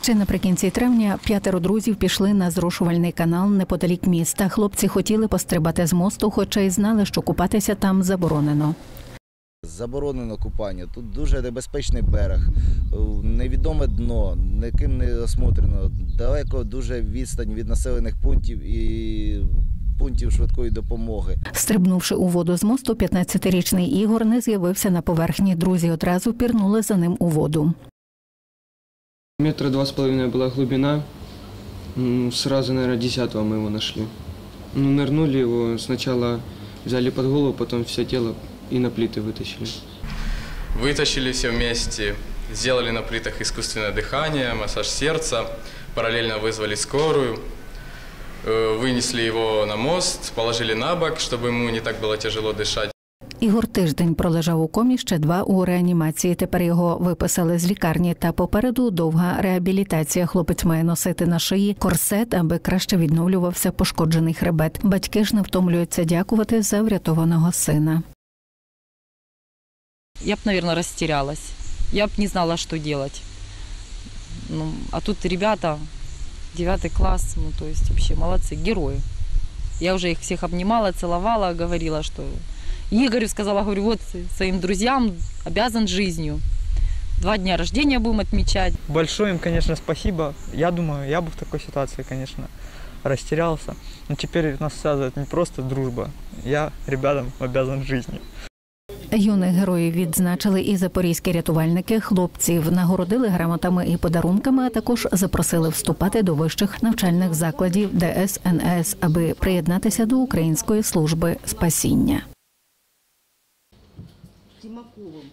Ще наприкінці травня 5 друзів пішли на зрошувальний канал неподалік міста. Хлопці хотіли пострибати з мосту, хоча й знали, що купатися там заборонено. Заборонено купання. Тут дуже небезпечний берег, невідоме дно, ніким не осмотрено, далеко дуже відстань від населених пунктів і пунктів швидкої допомоги. Стрибнувши у воду з мосту, 15-річний Ігор не з'явився на поверхні. Друзі одразу пірнули за ним у воду. 2,5 метра была глубина. Сразу, наверное, 10-го мы его нашли. Нырнули его, сначала взяли под голову, потом все тело и на плиты вытащили. Вытащили все вместе, сделали на плитах искусственное дыхание, массаж сердца, параллельно вызвали скорую, вынесли его на мост, положили на бок, чтобы ему не так было тяжело дышать. Ігор тиждень пролежав у комі, ще 2 у реанімації. Тепер його виписали з лікарні, та попереду довга реабілітація. Хлопець має носити на шиї корсет, аби краще відновлювався пошкоджений хребет. Батьки ж не втомлюються дякувати за врятованого сина. Я б, наверное, растерялась. Я б не знала, что делать. А тут ребята, 9 класс, то есть вообще молодцы, герои. Я уже их всех обнимала, целовала, говорила, что... Игорю сказала, говорю, вот своим друзьям обязан жизнью. 2 дня рождения будем отмечать. Большое им, конечно, спасибо. Я думаю, я бы в такой ситуации, конечно, растерялся. Но теперь нас связывает не просто дружба. Я ребятам обязан жизнью. Юних героїв відзначили і запорізькі рятувальники. Хлопців нагородили грамотами і подарунками, а також запросили вступати до вищих навчальних закладів ДСНС, аби приєднатися до Української служби спасіння. Тимаковым.